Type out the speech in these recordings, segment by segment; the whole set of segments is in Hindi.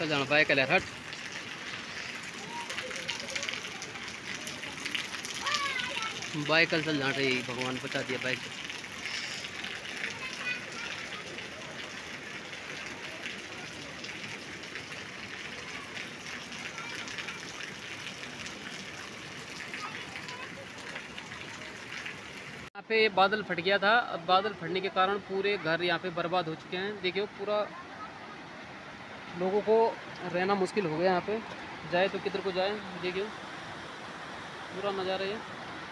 चल जाना बाइक ले हट। बाइक कल चल जाना रही, भगवान बचा दिया बाइक से। यहाँ पे ये बादल फट गया था। अब बादल फटने के कारण पूरे घर यहाँ पे बर्बाद हो चुके हैं। देखियो पूरा लोगों को रहना मुश्किल हो गया यहाँ पे। जाए तो किधर को जाए, देखियो पूरा नज़ारा ये।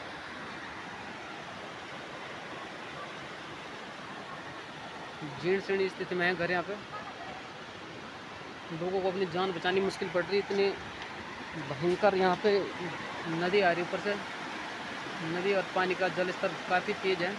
जीर्ण शीर्ण स्थिति में है घर यहाँ पे। लोगों को अपनी जान बचानी मुश्किल पड़ रही, इतनी भयंकर यहाँ पे नदी आ रही ऊपर से। नदी और पानी का जल स्तर काफ़ी तेज है।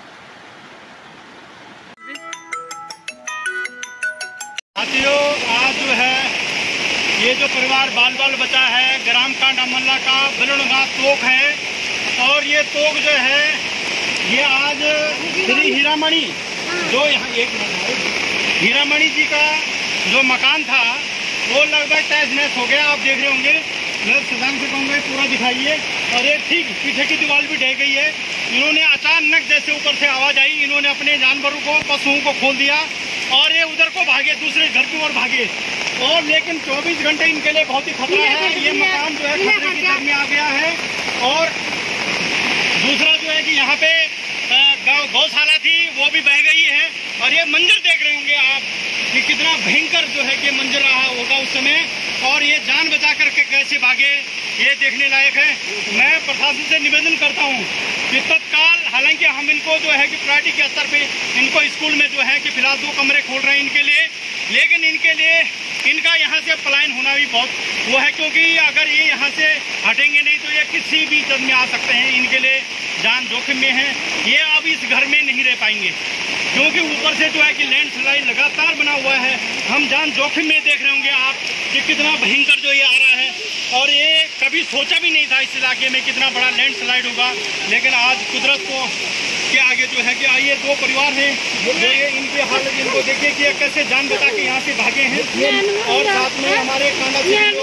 साथियों, आज जो है ये जो परिवार बाल बाल बचा है ग्राम कांडा मल्ला का बलुड़गा तोक है। और ये तोक जो है ये आज श्री हीरामणि जो यहाँ एक हीरामणि जी का जो मकान था वो लगभग तहस नहस हो गया। आप देख रहे होंगे, मैं सुशांत से कहूँगा पूरा दिखाइए। और ये ठीक पीछे की दीवार भी ढह गई है। इन्होंने अचानक जैसे ऊपर से आवाज आई, इन्होंने अपने जानवरों को पशुओं को खोल दिया और ये उधर को भागे, दूसरे घर की ओर भागे। और लेकिन 24 घंटे इनके लिए बहुत ही खतरा है। ये मकान जो है खतरे की जद में आ गया है। और दूसरा जो है कि यहाँ पे गौशाला थी वो भी बह गई है। और ये मंजर देख रहे होंगे आप कि कितना भयंकर जो है कि मंजर रहा होगा उस समय। और ये जान बचा करके कैसे भागे ये देखने लायक है। मैं प्रशासन से निवेदन करता हूँ कि तत्काल, हालांकि हम इनको जो है कि प्रायोरिटी के स्तर पे इनको स्कूल में जो है कि फिलहाल 2 कमरे खोल रहे हैं इनके लिए, लेकिन इनके लिए इनका यहाँ से पलायन होना भी बहुत वो है, क्योंकि अगर ये यहाँ से हटेंगे नहीं तो ये किसी भी जद में आ सकते हैं। इनके लिए जान जोखिम में है। ये अब इस घर में नहीं रह पाएंगे क्योंकि ऊपर से जो है कि लैंडस्लाइड लगातार बना हुआ है। हम जान जोखिम में देख रहे होंगे आप कि कितना भयंकर जो ये आ रहा है। और ये कभी सोचा भी नहीं था इस इलाके में कितना बड़ा लैंडस्लाइड होगा, लेकिन आज कुदरत को के आगे जो है कि आइए 2 परिवार हैं जो ये इनके हालत इनको देखिए कि कैसे जान बचा के यहाँ से भागे हैं। और साथ में हमारे कांडा जो है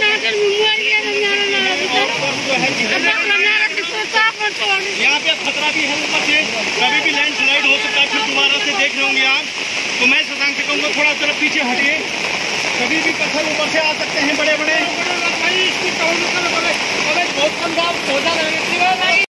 यहाँ पे खतरा भी है ऊपर से, कभी भी लैंडस्लाइड हो सकता है। फिर दोबारा से देख रहे होंगे आप। तो मैं शशांक से कहूँगा थोड़ा तरफ पीछे हटिए, कभी भी पत्थर ऊपर से आ सकते हैं बड़े बड़े।